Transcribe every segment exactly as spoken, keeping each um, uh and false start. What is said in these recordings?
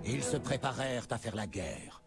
Ils se préparèrent à faire la guerre.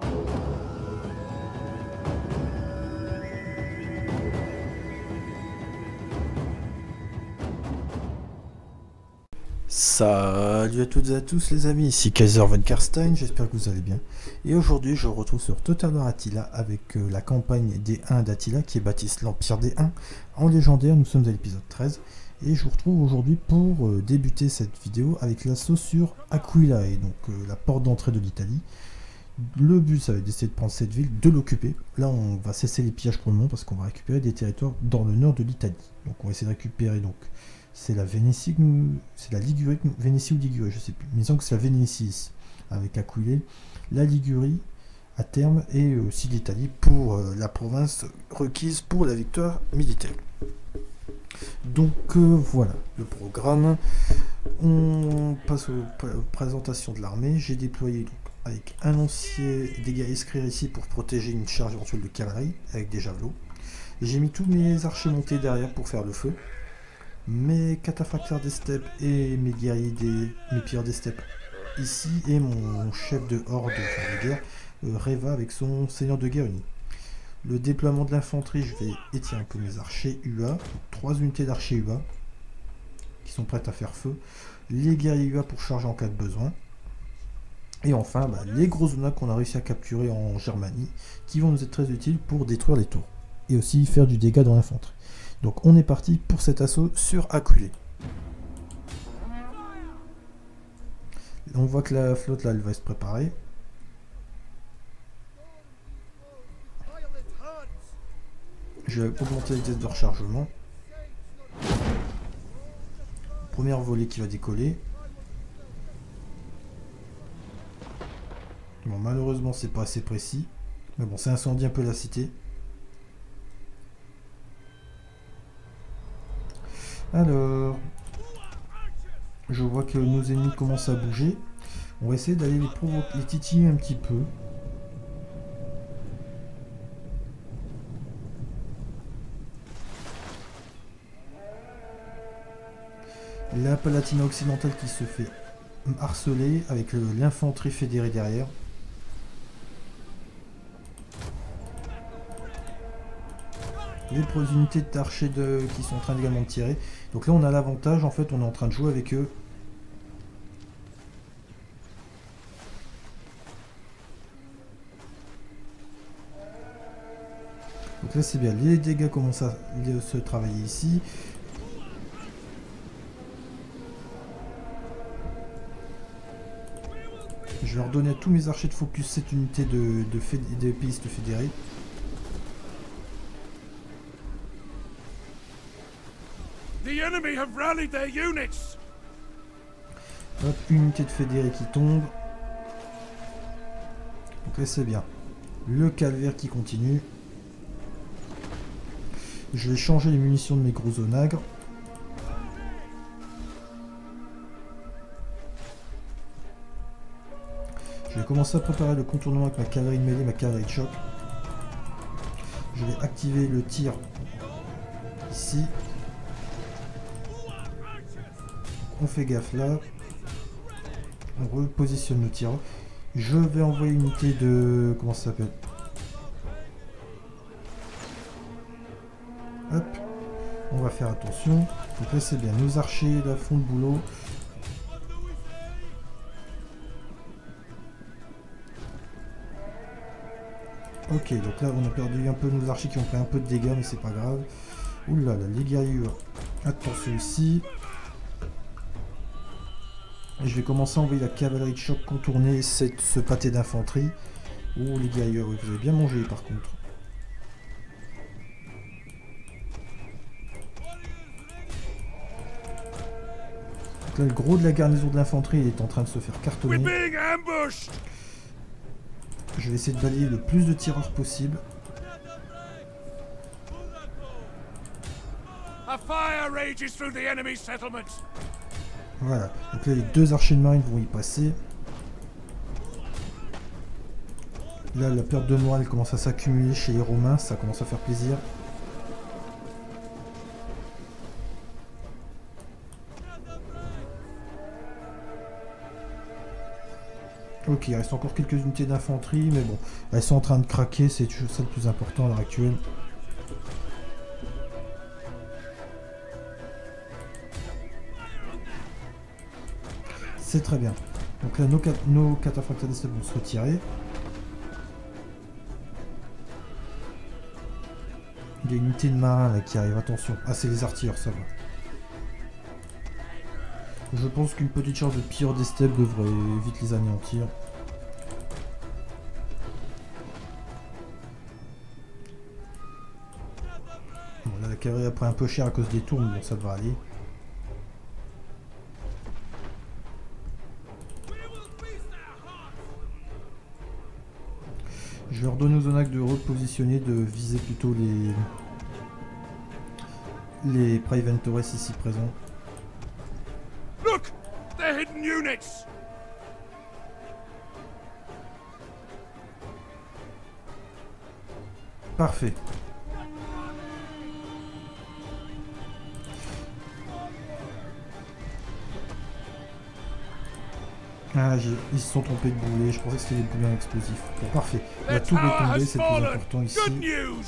Salut à toutes et à tous les amis, ici Kaiser von Karstein, j'espère que vous allez bien. Et aujourd'hui je retrouve sur Total War Attila avec euh, la campagne des Huns d'Attila qui bâtissent l'Empire des Huns en légendaire. Nous sommes à l'épisode treize et je vous retrouve aujourd'hui pour euh, débuter cette vidéo avec l'assaut sur Aquila, et donc euh, la porte d'entrée de l'Italie. Le but ça va être d'essayer de prendre cette ville, de l'occuper. Là on va cesser les pillages pour le moment parce qu'on va récupérer des territoires dans le nord de l'Italie. Donc on va essayer de récupérer donc... C'est la Vénétie que nous... C'est la Ligurie que nous... Vénétie ou Ligurie, je sais plus. Mais disons que c'est la Vénétie ici, avec Aquilée. La Ligurie, à terme, et aussi l'Italie pour euh, la province requise pour la victoire militaire. Donc euh, voilà, le programme. On passe aux, pr aux présentations de l'armée. J'ai déployé donc, avec un lancier des guerriers escrire ici pour protéger une charge éventuelle de cavalerie, avec des javelots. J'ai mis tous mes archers montés derrière pour faire le feu. Mes cataphractaires des steppes et mes guerriers des mes pilleurs des steppes ici, et mon chef de horde de guerre, euh, Reva, avec son seigneur de guerre uni. Le déploiement de l'infanterie, je vais étirer un peu mes archers U A, trois unités d'archers U A qui sont prêtes à faire feu, les guerriers U A pour charger en cas de besoin, et enfin bah, les gros zonas qu'on a réussi à capturer en Germanie qui vont nous être très utiles pour détruire les tours et aussi faire du dégât dans l'infanterie. Donc on est parti pour cet assaut sur Aquilée. On voit que la flotte là elle va se préparer. Je vais augmenter la vitesse de rechargement. Première volée qui va décoller. Bon, malheureusement c'est pas assez précis. Mais bon, ça incendie un peu la cité. Alors, je vois que nos ennemis commencent à bouger. On va essayer d'aller les provoquer, les titiller un petit peu. La Palatina occidentale qui se fait harceler avec l'infanterie fédérée derrière. Les unités d'archers de... qui sont en train également de tirer. Donc là on a l'avantage, en fait on est en train de jouer avec eux. Donc là c'est bien, les dégâts commencent à se travailler ici. Je vais leur donner à tous mes archers de focus cette unité de, de, féd... de pistes fédérés. The enemy have rallied their units. Hop, une unité de fédérés qui tombe. Donc là c'est bien. Le calvaire qui continue. Je vais changer les munitions de mes gros onagres. Je vais commencer à préparer le contournement avec ma cavalerie de mêlée, ma cavalerie de choc. Je vais activer le tir ici. On fait gaffe là. On repositionne le tir. Je vais envoyer une unité de... Comment ça s'appelle? Hop. On va faire attention. Donc là c'est bien. Nos archers là font le boulot. Ok, donc là on a perdu un peu nos archers qui ont pris un peu de dégâts, mais c'est pas grave. Oula là, les guerriers. Attention ici. Et je vais commencer à envoyer la cavalerie de choc contourner cette, ce pâté d'infanterie. Oh les guerriers, vous avez bien mangé par contre. Donc là, le gros de la garnison de l'infanterie est en train de se faire cartonner. Je vais essayer de balayer le plus de tireurs possible. Voilà, donc là les deux archers de marine vont y passer. Là la perte de morale commence à s'accumuler chez les Romains, ça commence à faire plaisir. Ok, il reste encore quelques unités d'infanterie, mais bon, elles sont en train de craquer, c'est ça le plus important à l'heure actuelle. C'est très bien. Donc là, nos, nos cataphractalistes vont se retirer. Il y a une unité de marins là qui arrive, attention. Ah, c'est les artilleurs, ça va. Je pense qu'une petite charge de pire des steppes devrait vite les anéantir. Bon, là, la cavalerie a pris un peu cher à cause des tours, mais bon, ça devrait aller. Je vais ordonner aux Onacs de repositionner, de viser plutôt les les Praeventores ici présents. Look! They're hidden units! Parfait. Ah, ils se sont trompés de boulet, je pensais que c'était des boulets explosifs. Bon, parfait. La tour est tombée, c'est le plus important ici. Good news!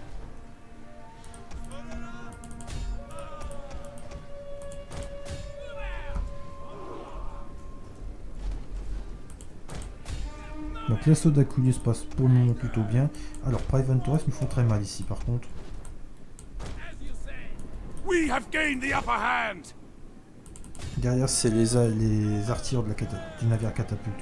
Donc l'assaut d'Aculius se passe pour le moment plutôt bien. Alors Praeventores nous font très mal ici par contre. We have gained the upper hand. Derrière c'est les, les artilleurs de la cata du navire catapulte.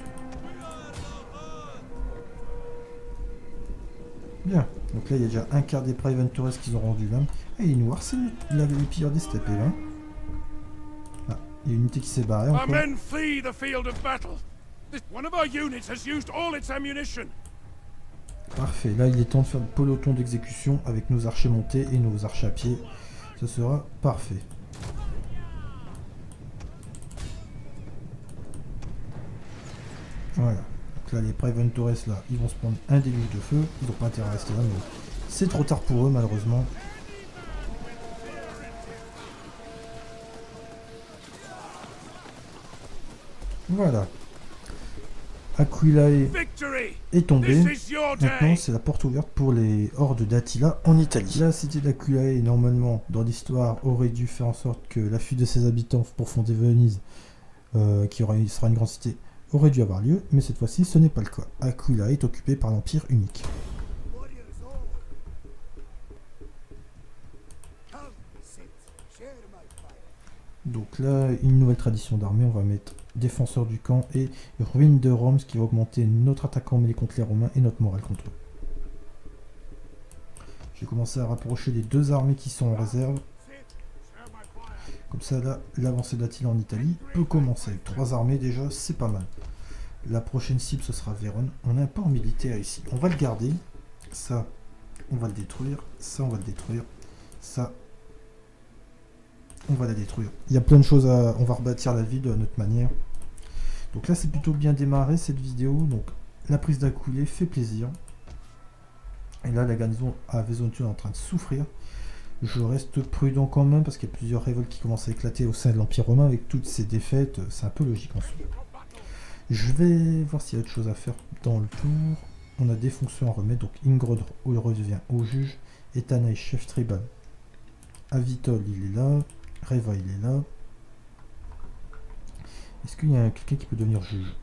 Bien, donc là il y a déjà un quart des Praeventores qu'ils ont rendu l'âme. Ah, il nous harcèle les pilleurs des steppes là. Ah, il y a une unité qui s'est barrée encore. Our men flee the field of battle. One of our units has used all its ammunition. Parfait, là il est temps de faire le peloton d'exécution avec nos archers montés et nos archers à pied. Ce sera parfait. Voilà, donc là les Praeventores là, ils vont se prendre un déluge de feu. Ils n'ont pas intérêt à rester là, mais c'est trop tard pour eux malheureusement. Voilà. Aquilae est tombé. Maintenant, c'est la porte ouverte pour les hordes d'Attila en Italie. La cité d'Aquilae, normalement, dans l'histoire, aurait dû faire en sorte que la fuite de ses habitants pour fonder Venise, euh, qui aura, sera une grande cité, aurait dû avoir lieu, mais cette fois-ci, ce n'est pas le cas. Aquilae est occupée par l'Empire unique. Donc là, une nouvelle tradition d'armée, on va mettre défenseur du camp et ruine de Rome, ce qui va augmenter notre attaque en mêlée contre les Romains et notre morale contre eux. Je vais commencer à rapprocher les deux armées qui sont en réserve. Comme ça, là, l'avancée d'Attila en Italie peut commencer. Avec trois armées déjà, c'est pas mal. La prochaine cible, ce sera Vérone. On a un port militaire ici. On va le garder. Ça, on va le détruire. Ça, on va le détruire. Ça, on va la détruire. Il y a plein de choses à... On va rebâtir la ville de notre manière. Donc là, c'est plutôt bien démarré cette vidéo. Donc, la prise d'Aquilae fait plaisir. Et là, la garnison à Vesontio est en train de souffrir. Je reste prudent quand même parce qu'il y a plusieurs révoltes qui commencent à éclater au sein de l'Empire romain avec toutes ces défaites. C'est un peu logique en soi. Je vais voir s'il y a autre chose à faire dans le tour. On a des fonctions à remettre. Donc, Ingrod redevient au juge. Etana est chef tribal. Avitol, il est là. Reva, il est là. Est-ce qu'il y a quelqu'un qui peut devenir juge?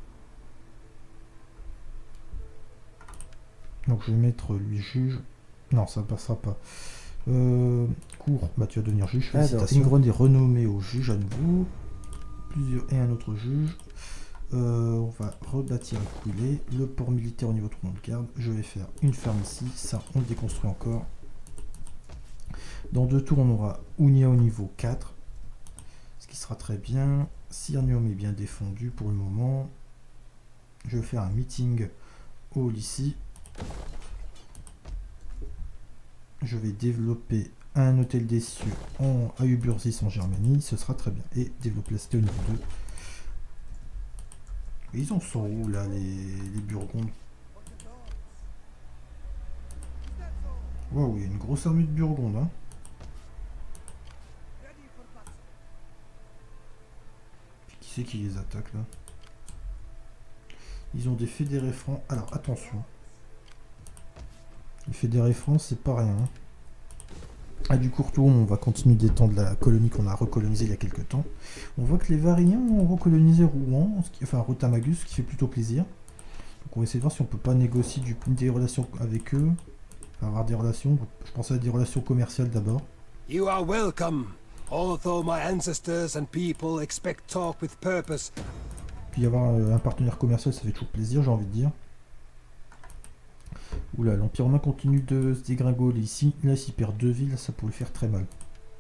Donc je vais mettre lui juge. Non, ça ne passera pas. Euh, cours, bah tu vas devenir juge. Alors, Ingrod est renommé au juge à nouveau. Plusieurs et un autre juge. Euh, on va rebâtir Aquilae. Le port militaire au niveau tournant de garde. Je vais faire une ferme ici. Ça, on le déconstruit encore. Dans deux tours, on aura Unia au niveau quatre. Ce qui sera très bien. Sirnium est bien défendu pour le moment. Je vais faire un meeting au ici. Je vais développer un hôtel des cieux en Aubursis en Germanie. Ce sera très bien. Et développer la cité au niveau deux. Ils en sont où là les, les Burgondes? Waouh, il y a une grosse armée de Burgondes. Hein. Qui c'est qui les attaque là? Ils ont des fédérés francs. Alors attention. Les fédérés francs, c'est pas rien. Hein. À du Courtois, on va continuer d'étendre la colonie qu'on a recolonisée il y a quelques temps. On voit que les Variens ont recolonisé Rouen, ce qui, enfin Rotamagus, ce qui fait plutôt plaisir. Donc on va essayer de voir si on peut pas négocier du, des relations avec eux. Enfin, avoir des relations, je pensais à des relations commerciales d'abord. You are welcome, although my ancestors and people expect talk with purpose. Puis avoir euh, un partenaire commercial, ça fait toujours plaisir, j'ai envie de dire. Oula, l'Empire romain continue de se dégringoler ici. Là, s'il perd deux villes, ça pourrait faire très mal.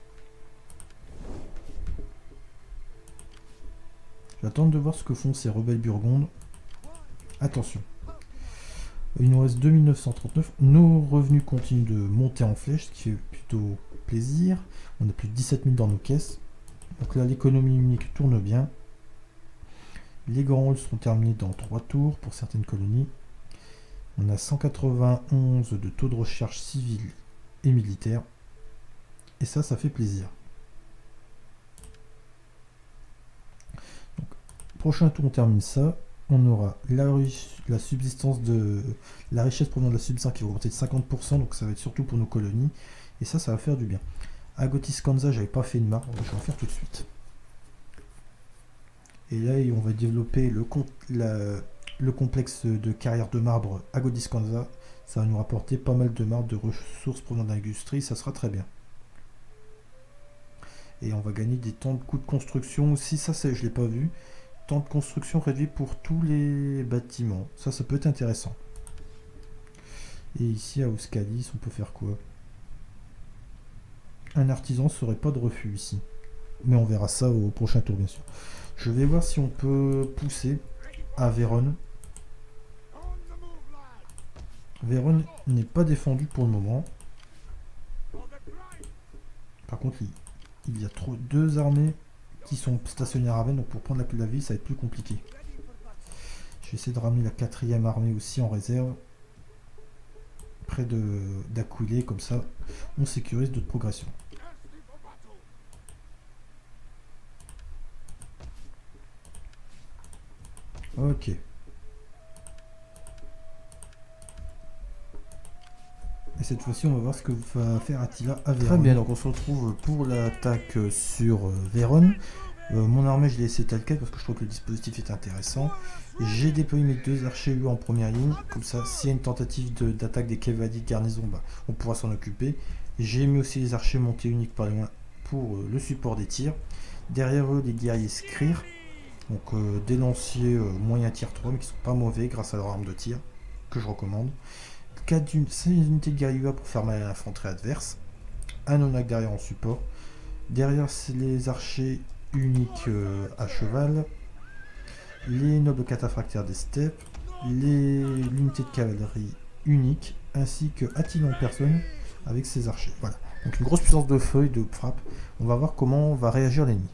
J'attends de voir ce que font ces rebelles burgondes. Attention. Il nous reste deux mille neuf cent trente-neuf. Nos revenus continuent de monter en flèche, ce qui fait plutôt plaisir. On a plus de dix-sept mille dans nos caisses. Donc là, l'économie unique tourne bien. Les grands rôles seront terminés dans trois tours pour certaines colonies. On a cent quatre-vingt-onze de taux de recherche civile et militaire. Et ça, ça fait plaisir. Donc, prochain tour, on termine ça. On aura la, la subsistance de la richesse provenant de la subsistance qui va augmenter de cinquante pour cent. Donc ça va être surtout pour nos colonies. Et ça, ça va faire du bien. À Gotiscanza, j'avais pas fait de marbre. Je vais en faire tout de suite. Et là, on va développer le compte la le complexe de carrière de marbre à Gotiscanza. Ça va nous rapporter pas mal de marbre, de ressources provenant de l'industrie, ça sera très bien. Et on va gagner des temps de coûts de construction aussi, ça je l'ai pas vu. Temps de construction réduit pour tous les bâtiments, ça ça peut être intéressant. Et ici à Euskalis, on peut faire quoi? Un artisan serait pas de refus ici. Mais on verra ça au prochain tour bien sûr. Je vais voir si on peut pousser à Vérone. Vérone n'est pas défendu pour le moment. Par contre, il, il y a trop, deux armées qui sont stationnées à Ravenne, donc pour prendre la, la ville, ça va être plus compliqué. Je vais essayer de ramener la quatrième armée aussi en réserve, près d'Aquilée, comme ça, on sécurise notre progression. Ok. Et cette fois-ci, on va voir ce que va faire Attila à Vérone. Très bien, donc on se retrouve pour l'attaque sur Vérone. Euh, mon armée, je l'ai laissé tel quel parce que je trouve que le dispositif est intéressant. J'ai déployé mes deux archers U en première ligne. Comme ça, s'il y a une tentative d'attaque de, des cavaliers de garnison, bah, on pourra s'en occuper. J'ai mis aussi les archers montés uniques par loin pour euh, le support des tirs. Derrière eux, les guerriers Skrir. Donc euh, des lanciers euh, moyen tier trois, mais qui sont pas mauvais grâce à leur arme de tir, que je recommande. quatre unités de guerriers pour faire mal à l'infanterie adverse. Un onac derrière en support. Derrière, c'est les archers uniques euh, à cheval. Les nobles cataphractaires des steppes. L'unité de cavalerie unique. Ainsi que Attila en personne avec ses archers. Voilà. Donc une grosse puissance de feu et de frappe. On va voir comment va réagir l'ennemi.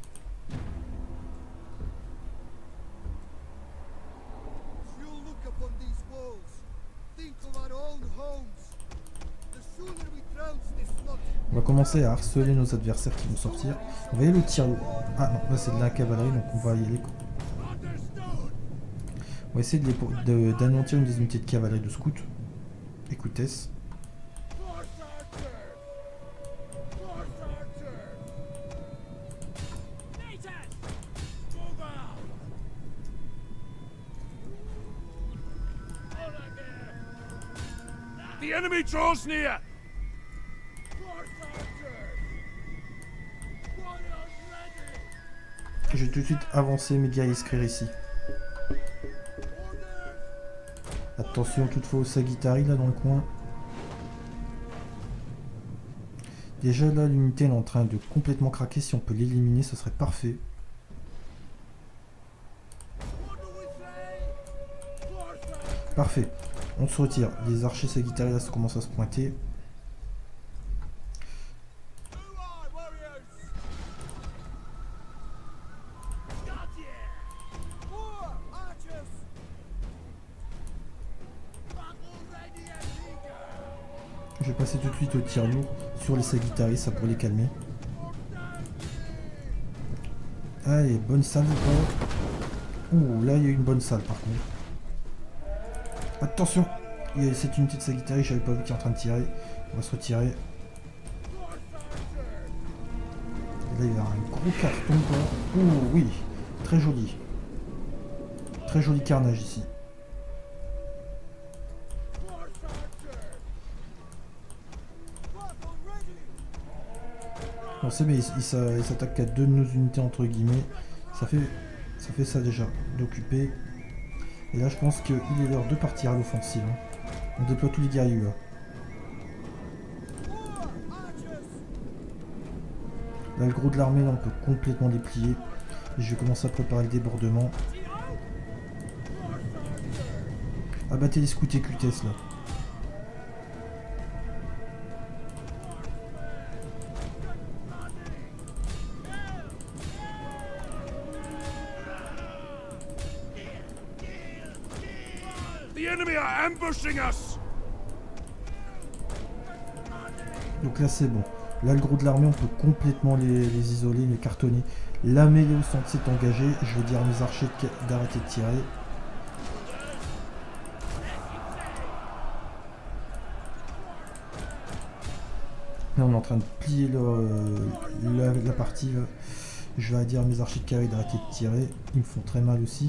On va commencer à harceler nos adversaires qui vont sortir. On va y aller au tir lourd. Ah non, là c'est de la cavalerie, donc on va y aller. On va essayer d'anéantir une des unités de cavalerie de scout. Écoutez. The enemy draws near. Je vais tout de suite avancer mes guerriers Skrir ici. Attention toutefois au Sagittari là dans le coin. Déjà là l'unité est en train de complètement craquer. Si on peut l'éliminer, ce serait parfait. Parfait. On se retire. Les archers Sagittari là commencent à se pointer. Je vais passer tout de suite au tir lourd sur les Sagittari, ça pourrait les calmer. Allez, bonne salle. Ouh, là il y a eu une bonne salle par contre. Attention, il y a cette unité de Sagittari, j'avais pas vu qui est en train de tirer. On va se retirer. Et là il y a un gros carton quoi. Oh oui, très joli. Très joli carnage ici. Bon c'est bien, il, il s'attaque à deux de nos unités entre guillemets. Ça fait ça fait ça déjà, d'occuper. Et là je pense qu'il est l'heure de partir à l'offensive. On déploie tous les guerriers là. Là le gros de l'armée là on peut complètement déplier. Et je vais commencer à préparer le débordement. Abattez les scouts et Q T S là. The enemy are ambushing us. Donc là c'est bon. Là le gros de l'armée on peut complètement les, les isoler, les cartonner. La mêlée au centre s'est engagée. Je vais dire à mes archers d'arrêter de tirer. Là on est en train de plier le, la, la partie. Là. Je vais dire à mes archers de carré d'arrêter de tirer. Ils me font très mal aussi.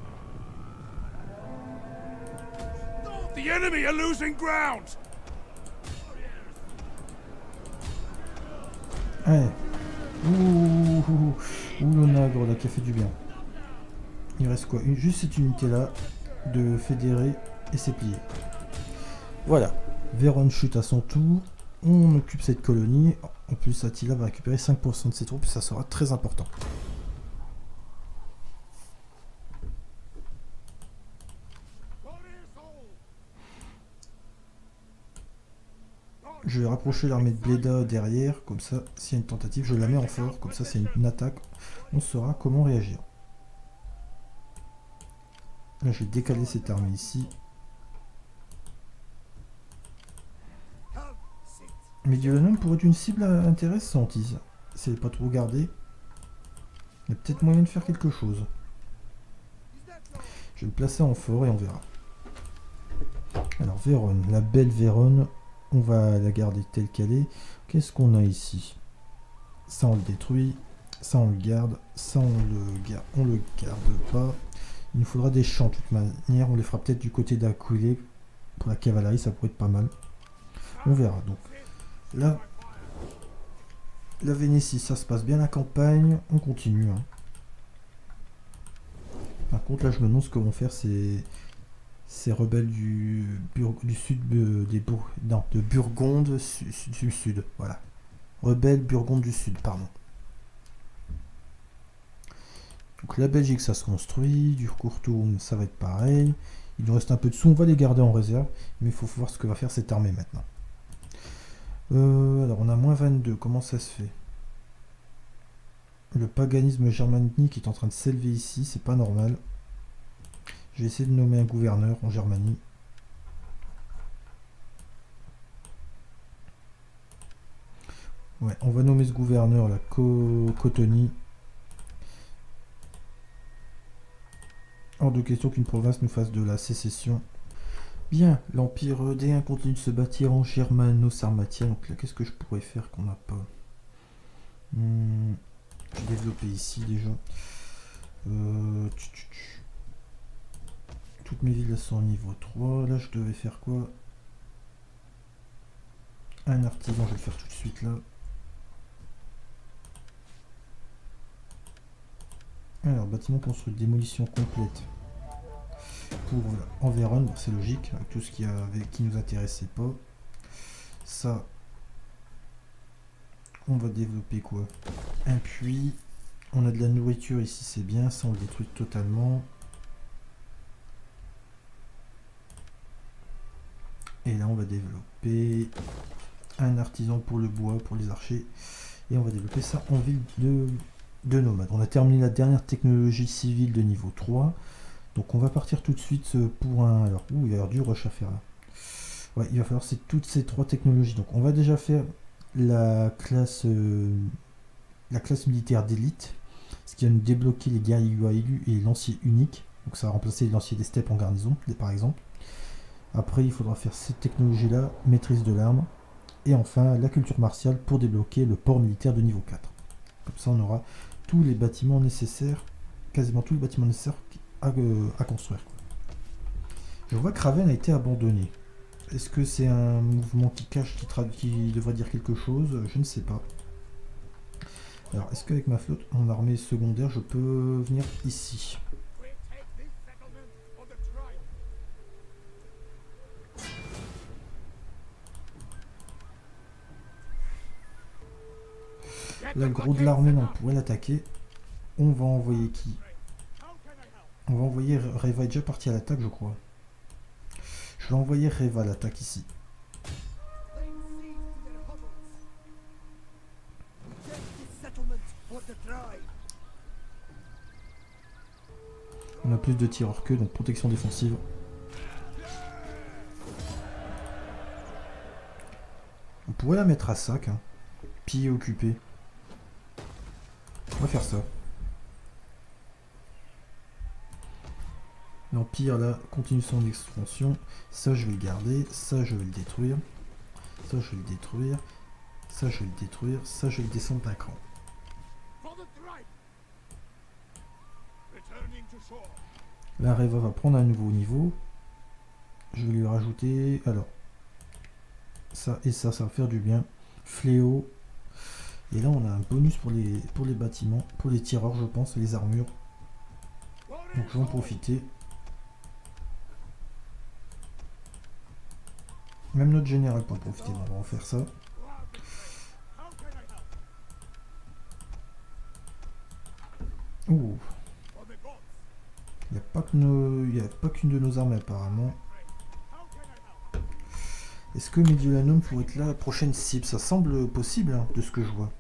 The enemy are losing ground. Ouais. Ouh, ouh, ouh, le nagre là qui a fait du bien. Il reste quoi? Une, juste cette unité là de fédérer et c'est plié. Voilà. Vérone chute à son tour. On occupe cette colonie. En plus Attila va récupérer cinq pour cent de ses troupes. Ça sera très important. Je vais rapprocher l'armée de Bleda derrière, comme ça, s'il y a une tentative, je la mets en fort, comme ça, c'est une, une attaque, on saura comment réagir. Là, je vais décaler cette armée ici. Mediolanum pourrait être une cible intéressante, Is. Si elle n'est pas trop gardée, il y a peut-être moyen de faire quelque chose. Je vais le placer en fort et on verra. Alors, Vérone, la belle Vérone. On va la garder telle qu'elle est. Qu'est-ce qu'on a ici? Ça on le détruit. Ça on le garde. Ça on le garde. On le garde pas. Il nous faudra des champs de toute manière. On les fera peut-être du côté d'Aquilée. Pour la cavalerie, ça pourrait être pas mal. On verra. Donc là, la Vénétie, ça se passe bien la campagne. On continue. Hein. Par contre, là, je me demande ce que vont faire ces... Ces rebelles du, Bur du sud euh, des Bour non, de Burgonde su du sud, voilà. Rebelles Burgonde du sud, pardon. Donc la Belgique ça se construit, du Courtoum ça va être pareil. Il nous reste un peu de sous, on va les garder en réserve, mais il faut voir ce que va faire cette armée maintenant. Euh, alors on a moins vingt-deux, comment ça se fait? Le paganisme germanique est en train de s'élever ici, c'est pas normal. Je vais essayer de nommer un gouverneur en Germanie. Ouais, on va nommer ce gouverneur, la Cotonie. Hors de question qu'une province nous fasse de la sécession. Bien, l'Empire D un continue de se bâtir en germano-sarmatia. Donc là, qu'est-ce que je pourrais faire qu'on n'a pas? hmm, Je vais développer ici déjà. Euh, tch, tch, tch. Toutes mes villes sont au niveau trois. Là, je devais faire quoi? Un artisan, je vais le faire tout de suite là. Alors, bâtiment construit, démolition complète. Pour en Vérone, c'est logique, avec tout ce qui, avait, qui nous intéressait pas. Ça, on va développer quoi? Un puits. On a de la nourriture ici, c'est bien. Ça, on le détruit totalement. Et là, on va développer un artisan pour le bois, pour les archers. Et on va développer ça en ville de, de nomades. On a terminé la dernière technologie civile de niveau trois. Donc on va partir tout de suite pour un... Alors, ouh, il va y avoir du rush à faire là. Ouais, il va falloir c'est toutes ces trois technologies. Donc on va déjà faire la classe, euh, la classe militaire d'élite. Ce qui va nous débloquer les guerriers élus et les lanciers uniques. Donc ça va remplacer les lanciers des steppes en garnison, par exemple. Après, il faudra faire cette technologie-là, maîtrise de l'arme. Et enfin, la culture martiale pour débloquer le port militaire de niveau quatre. Comme ça, on aura tous les bâtiments nécessaires, quasiment tous les bâtiments nécessaires à, euh, à construire. Je vois que Raven a été abandonné. Est-ce que c'est un mouvement qui cache, qui, qui devrait dire quelque chose? Je ne sais pas. Alors, est-ce qu'avec ma flotte, mon armée secondaire, je peux venir ici? Là, le gros de l'armée, on pourrait l'attaquer. On va envoyer qui? On va envoyer Reva, est déjà parti à l'attaque, je crois. Je vais envoyer Reva à l'attaque ici. On a plus de tireurs que, donc protection défensive. On pourrait la mettre à sac, hein. Pillé occupé. On va faire ça. L'Empire là continue son expansion. Ça je vais le garder. Ça je vais le détruire. Ça je vais le détruire. Ça je vais le détruire. Ça je vais le descendre d'un cran. La Reva va prendre un nouveau niveau. Je vais lui rajouter. Alors. Ça et ça, ça va faire du bien. Fléau. Et là on a un bonus pour les, pour les bâtiments. Pour les tireurs je pense. Et les armures. Donc je vais en profiter. Même notre général peut en profiter, on va en faire ça. Ouh. Il n'y a pas que nos... Il n'y a pas qu'une de nos armées apparemment. Est-ce que Mediolanum pourrait être la prochaine cible? Ça semble possible hein, de ce que je vois.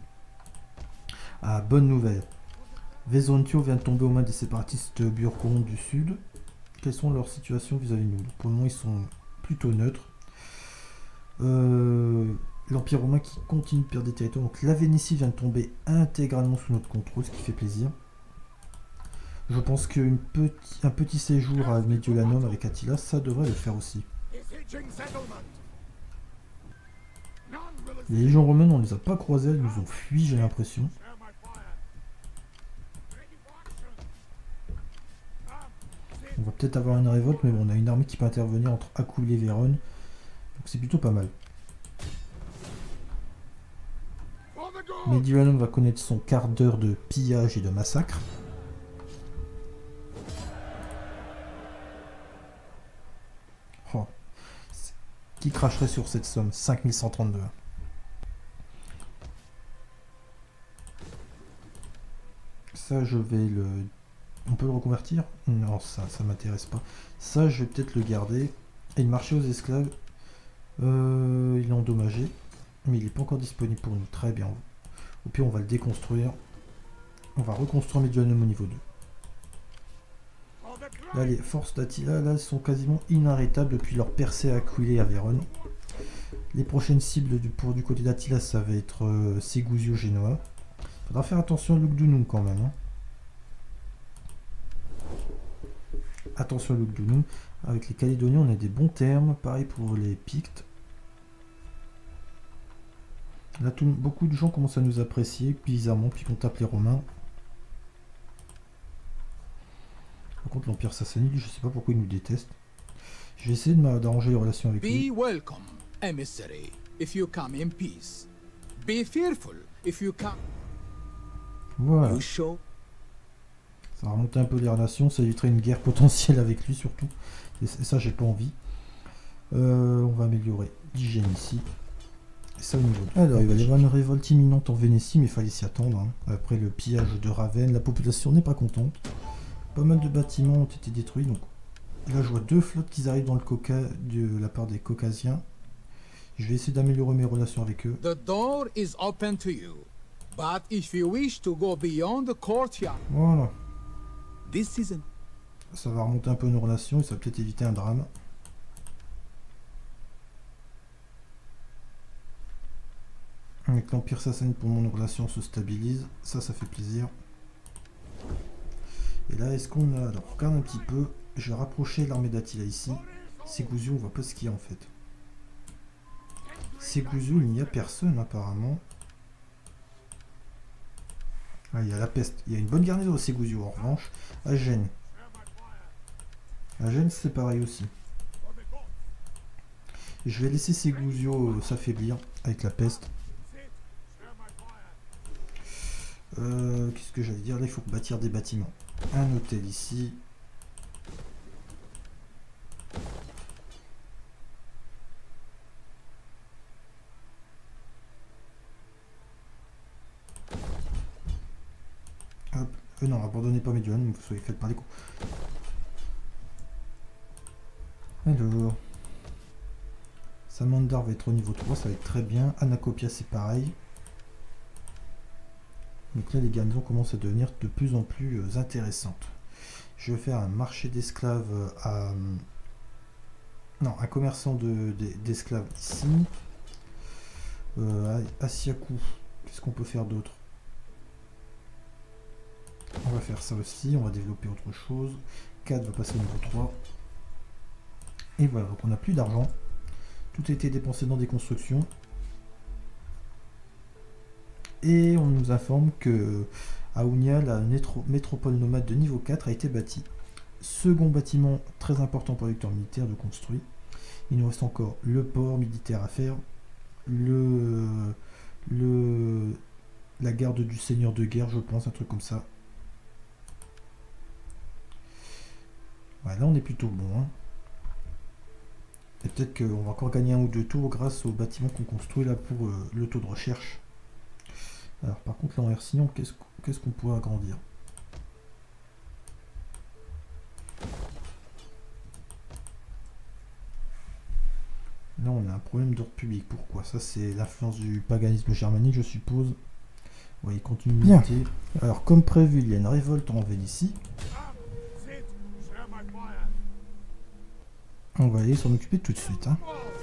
Ah, bonne nouvelle. Vesontio vient de tomber aux mains des séparatistes burgondes du Sud. Quelles sont leurs situations vis-à-vis de nous? Pour le moment, ils sont plutôt neutres. Euh, L'Empire romain qui continue de perdre des territoires. Donc la Vénétie vient de tomber intégralement sous notre contrôle, ce qui fait plaisir. Je pense qu'un petit, un petit séjour à Mediolanum avec Attila, ça devrait le faire aussi. Les légions romaines, on les a pas croisées, elles nous ont fui, j'ai l'impression. On va peut-être avoir une révolte, mais bon, on a une armée qui peut intervenir entre Aquileia et Vérone. Donc c'est plutôt pas mal. Mediolanum va connaître son quart d'heure de pillage et de massacre. Oh. Qui cracherait sur cette somme? cinq mille cent trente-deux. Ça, je vais le... On peut le reconvertir? Non, ça, ça m'intéresse pas. Ça, je vais peut-être le garder. Et le marché aux esclaves, euh, il est endommagé. Mais il n'est pas encore disponible pour nous. Très bien. Au pire, on va le déconstruire. On va reconstruire Mediolanum au niveau deux. Là, les forces d'Attila, là, sont quasiment inarrêtables depuis leur percée à Aquileia et à Vérone. Les prochaines cibles du, pour du côté d'Attila, ça va être euh, Segusio, Genoa. Faudra faire attention à Lugdunum quand même. Hein. Attention à Lugdunum. Avec les Calédoniens, on a des bons termes. Pareil pour les Pictes. Là, tout, beaucoup de gens commencent à nous apprécier, bizarrement, puis qu'on tape les Romains. Par contre, l'Empire sassanide, je sais pas pourquoi ils nous détestent. Je vais essayer d'arranger les relations avec lui. Be welcome, emissary, if you come in peace. Be fearful if you come. Voilà. Ça va remonter un peu les relations, ça éviterait une guerre potentielle avec lui surtout. Et ça, j'ai pas envie. Euh, on va améliorer l'hygiène ici. Et ça au niveau de... Alors, il va y avoir une révolte imminente en Vénétie, mais il fallait s'y attendre. Hein. Après le pillage de Ravenne, la population n'est pas contente. Pas mal de bâtiments ont été détruits. Donc là, je vois deux flottes qui arrivent dans le Caucase de la part des Caucasiens. Je vais essayer d'améliorer mes relations avec eux. The door is open to you. But if you wish to go beyond the courtyard, voilà. This season. Ça va remonter un peu nos relations et ça va peut-être éviter un drame. Avec l'Empire sassanide, pour mon relation se stabilise. Ça, ça fait plaisir. Et là, est-ce qu'on a... Alors, regarde un petit peu. Je vais rapprocher l'armée d'Attila ici. Ségouziou, on voit pas ce qu'il y a en fait. Ségouziou, il n'y a personne apparemment. Ah, il y a la peste. Il y a une bonne garnison au Ségouziou en revanche. À Gênes. À Gênes, c'est pareil aussi. Je vais laisser Ségouziou s'affaiblir avec la peste. Euh, Qu'est-ce que j'allais dire? Là, il faut bâtir des bâtiments. Un hôtel ici. Hop. Euh, non, abandonnez pas Médiane, vous soyez faites par les coups. Alors. Samandar va être au niveau trois, ça va être très bien. Anacopia, c'est pareil. Donc là, les garnisons commencent à devenir de plus en plus euh, intéressantes. Je vais faire un marché d'esclaves à... Non, un commerçant d'esclaves de, ici. Euh, à Siakou, qu'est-ce qu'on peut faire d'autre? On va faire ça aussi, on va développer autre chose. quatre va passer au niveau trois. Et voilà, donc on n'a plus d'argent. Tout a été dépensé dans des constructions. Et on nous informe que à Ounia, la métropole nomade de niveau quatre a été bâtie. Second bâtiment très important pour l'électeur militaire de construit. Il nous reste encore le port militaire à faire, le, le, la garde du seigneur de guerre, je pense, un truc comme ça. Ouais, là on est plutôt bon. Hein. Et peut-être qu'on va encore gagner un ou deux tours grâce au bâtiment qu'on construit là pour euh, le taux de recherche. Alors par contre là en Hercinion, qu'est-ce qu'est-ce qu'on pourrait agrandir? Là on a un problème d'ordre public. Pourquoi? Ça c'est l'influence du paganisme germanique je suppose. Oui, il continue de monter. Alors comme prévu, il y a une révolte en Vénétie. On va aller s'en occuper tout de suite. Hein.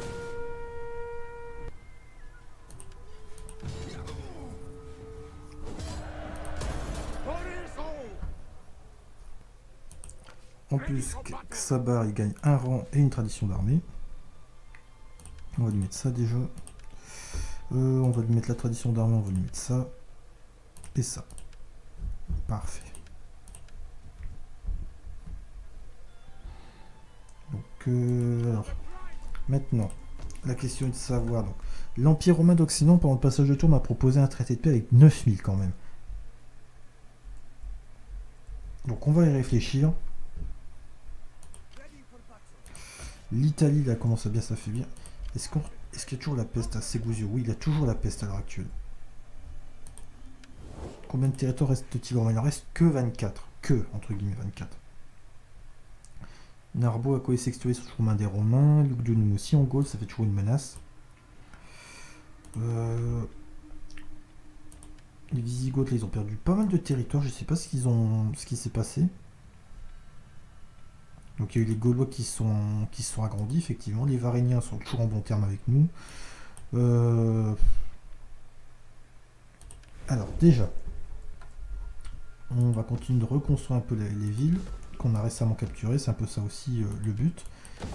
En plus, Xabar il gagne un rang et une tradition d'armée. On va lui mettre ça déjà. Euh, on va lui mettre la tradition d'armée, on va lui mettre ça. Et ça. Parfait. Donc, euh, alors, maintenant, la question est de savoir. Donc, l'Empire romain d'Occident, pendant le passage de tour, m'a proposé un traité de paix avec neuf mille quand même. Donc, on va y réfléchir. L'Italie, là, commence à bien s'affaiblir. Est-ce qu'on, est-ce qu'il y a toujours la peste à Ségouziou? Oui, il y a toujours la peste à l'heure actuelle. Combien de territoires reste-t-il? Il n'en reste que vingt-quatre. Que, entre guillemets, vingt-quatre. Narbo a quoi sextué sur le chemin des Romains. Luc de nous aussi en Gaule, ça fait toujours une menace. Euh... Les Visigoths, là, ils ont perdu pas mal de territoires. Je sais pas ce qu'ils ont, ce qui s'est passé. Donc il y a eu les Gaulois qui sont qui se sont agrandis, effectivement. Les Varéniens sont toujours en bon terme avec nous. Euh... Alors déjà, on va continuer de reconstruire un peu les, les villes qu'on a récemment capturées. C'est un peu ça aussi euh, le but.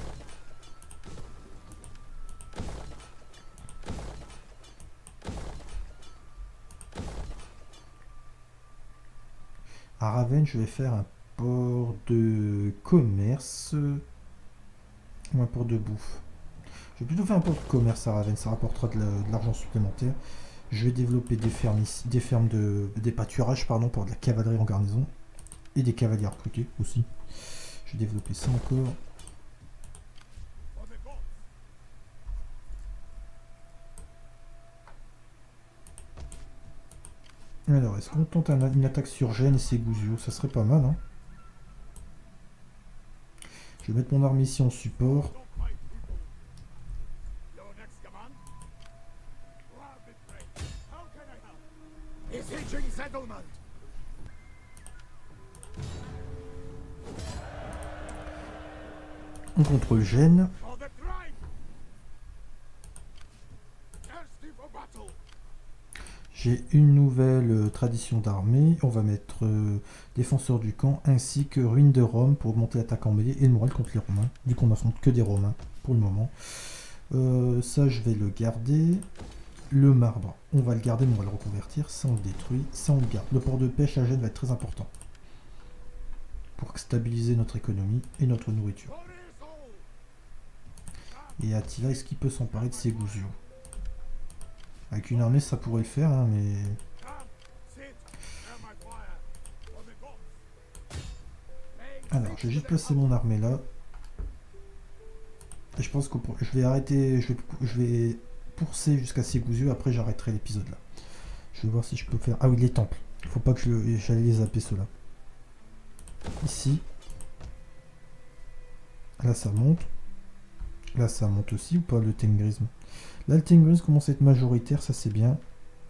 À Ravenne, je vais faire un port de commerce ou un port de bouffe. Je vais plutôt faire un port de commerce à Ravenne, ça rapportera de l'argent supplémentaire. Je vais développer des fermes ici, des fermes de des pâturages pardon pour de la cavalerie en garnison et des cavaliers recrutés aussi. Je vais développer ça encore. Alors, est-ce qu'on tente un, une attaque sur Gênes et Ségouziou? Ça serait pas mal, hein. Je vais mettre mon armée ici en support. On contrôle Gênes. J'ai une nouvelle euh, tradition d'armée. On va mettre euh, défenseur du camp ainsi que ruine de Rome pour augmenter l'attaque en mêlée et le moral contre les Romains, vu qu'on n'affronte que des Romains pour le moment. Euh, ça, je vais le garder. Le marbre, on va le garder, mais on va le reconvertir. Ça, on le détruit. Ça, on le garde. Le port de pêche à Gênes va être très important pour stabiliser notre économie et notre nourriture. Et Attila, est-ce qu'il peut s'emparer de Séguzio? Avec une armée, ça pourrait le faire, hein, mais... Alors, je vais juste placer mon armée là. Et je pense que je vais arrêter, je vais, je vais pousser jusqu'à Séguzio, après j'arrêterai l'épisode là. Je vais voir si je peux faire... Ah oui, les temples. Faut pas que je... J'allais les zapper ceux-là. Ici. Là, ça monte. Là, ça monte aussi ou pas, le Tengrisme? Là, le Tengrisme commence à être majoritaire, ça c'est bien.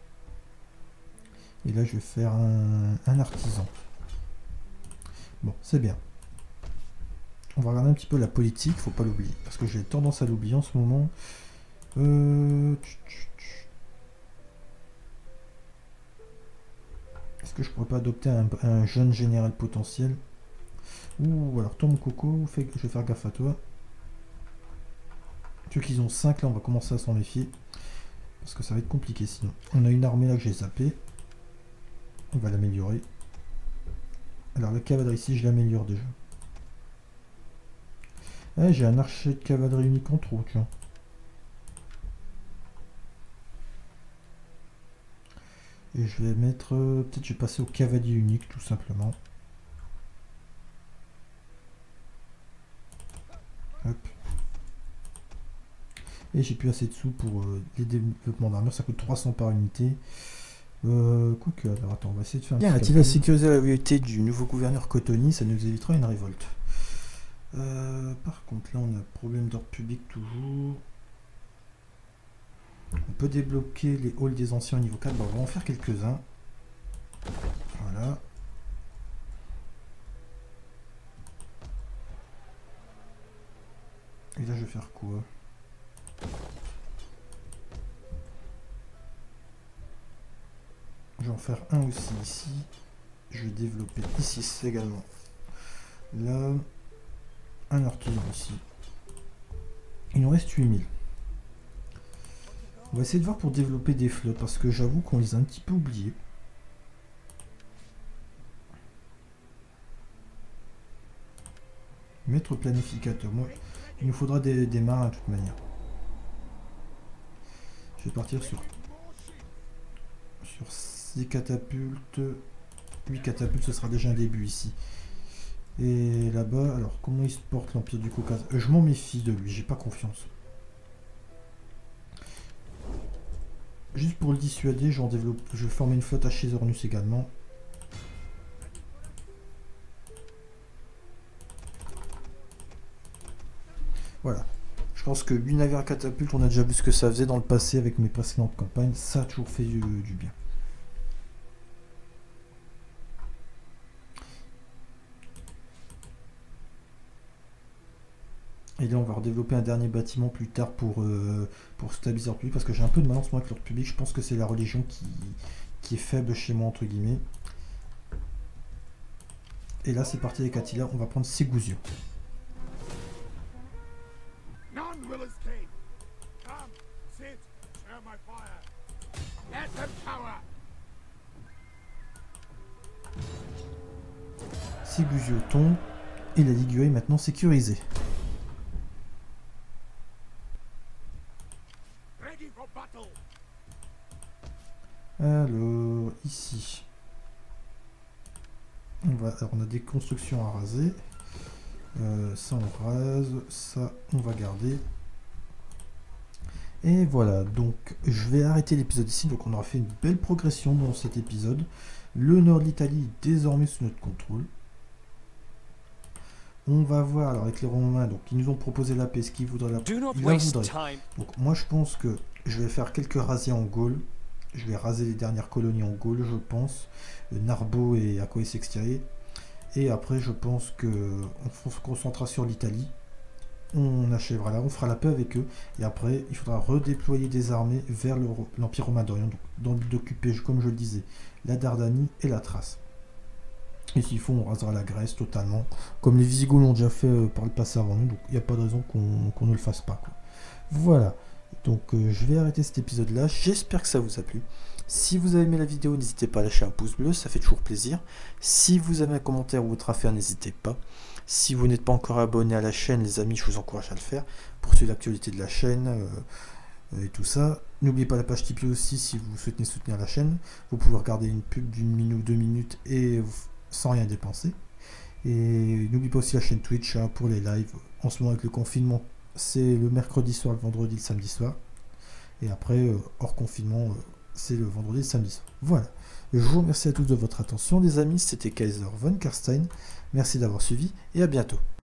Et là, je vais faire un, un artisan. Bon, c'est bien. On va regarder un petit peu la politique, faut pas l'oublier. Parce que j'ai tendance à l'oublier en ce moment. Euh... Est-ce que je pourrais pas adopter un, un jeune général potentiel? Ouh, alors toi mon coco, fais, je vais faire gaffe à toi. Ceux qu'ils ont cinq, là on va commencer à s'en méfier. Parce que ça va être compliqué sinon. On a une armée là que j'ai zappé. On va l'améliorer. Alors la cavalerie ici, je l'améliore déjà. Eh, j'ai un archer de cavalerie unique en trop, tiens. Et je vais mettre... Euh, peut-être je vais passer au cavalier unique tout simplement. Hop. Et j'ai plus assez de sous pour euh, les développements d'armure, ça coûte trois cents par unité. Euh, Quoique, alors attends, on va essayer de faire un... Bien, a-t-il sécurisé la loyauté du nouveau gouverneur Cottoni? Ça nous évitera une révolte. Euh, par contre, là, on a problème d'ordre public toujours. On peut débloquer les halls des anciens au niveau quatre. Bon, on va en faire quelques-uns. Voilà. Et là, je vais faire quoi? Je vais en faire un aussi ici. Je vais développer ici également. Là, un artisan ici. Il nous reste huit mille. On va essayer de voir pour développer des flottes parce que j'avoue qu'on les a un petit peu oubliés. Maître planificateur. Moi, il nous faudra des, des marins de toute manière. Je vais partir sur sur six catapultes. huit catapultes, ce sera déjà un début ici. Et là-bas, alors comment il se porte l'Empire du Caucase? euh, Je m'en méfie de lui, j'ai pas confiance. Juste pour le dissuader, j'en développe, je vais former une flotte à Chézornus également. Voilà. Je pense que huit navires à catapulte, on a déjà vu ce que ça faisait dans le passé avec mes précédentes campagnes. Ça a toujours fait du, du bien. Et là, on va redévelopper un dernier bâtiment plus tard pour, euh, pour stabiliser l'ordre public, parce que j'ai un peu de mal en ce moment avec l'ordre public. Je pense que c'est la religion qui, qui est faible chez moi, entre guillemets. Et là, c'est parti avec Attila. On va prendre Séguzio. Séguzio tombe et la Ligurie est maintenant sécurisée. Alors, ici, on, va, alors on a des constructions à raser. Euh, ça, on rase. Ça, on va garder. Et voilà, donc je vais arrêter l'épisode ici. Donc on aura fait une belle progression dans cet épisode. Le nord de l'Italie est désormais sous notre contrôle. On va voir, alors avec les Romains, donc ils nous ont proposé la paix, ce qu'ils voudraient la paix. Ils la voudraient. Donc moi je pense que je vais faire quelques razzias en Gaule. Je vais raser les dernières colonies en Gaule, je pense. Narbo et Acquae Sextiae. Et après, je pense qu'on se concentrera sur l'Italie. on achèvera là, on fera la paix avec eux, et après il faudra redéployer des armées vers l'Empire romain d'Orient, donc dans le but d'occuper, comme je le disais, la Dardanie et la Thrace. Et s'il faut, on rasera la Grèce totalement, comme les Visigoths l'ont déjà fait euh, par le passé avant nous, donc il n'y a pas de raison qu'on qu'on ne le fasse pas, quoi. Voilà, donc euh, je vais arrêter cet épisode là, j'espère que ça vous a plu. Si vous avez aimé la vidéo, n'hésitez pas à lâcher un pouce bleu, ça fait toujours plaisir. Si vous avez un commentaire ou autre à faire, n'hésitez pas. Si vous n'êtes pas encore abonné à la chaîne, les amis, je vous encourage à le faire, pour suivre l'actualité de la chaîne euh, et tout ça. N'oubliez pas la page Tipeee aussi, si vous souhaitez soutenir la chaîne. Vous pouvez regarder une pub d'une minute ou deux minutes et sans rien dépenser. Et n'oubliez pas aussi la chaîne Twitch hein, pour les lives. En ce moment avec le confinement, c'est le mercredi soir, le vendredi, le samedi soir. Et après, euh, hors confinement, euh, c'est le vendredi, le samedi soir. Voilà. Je vous remercie à tous de votre attention, les amis. C'était Kaiser von Karstein. Merci d'avoir suivi et à bientôt.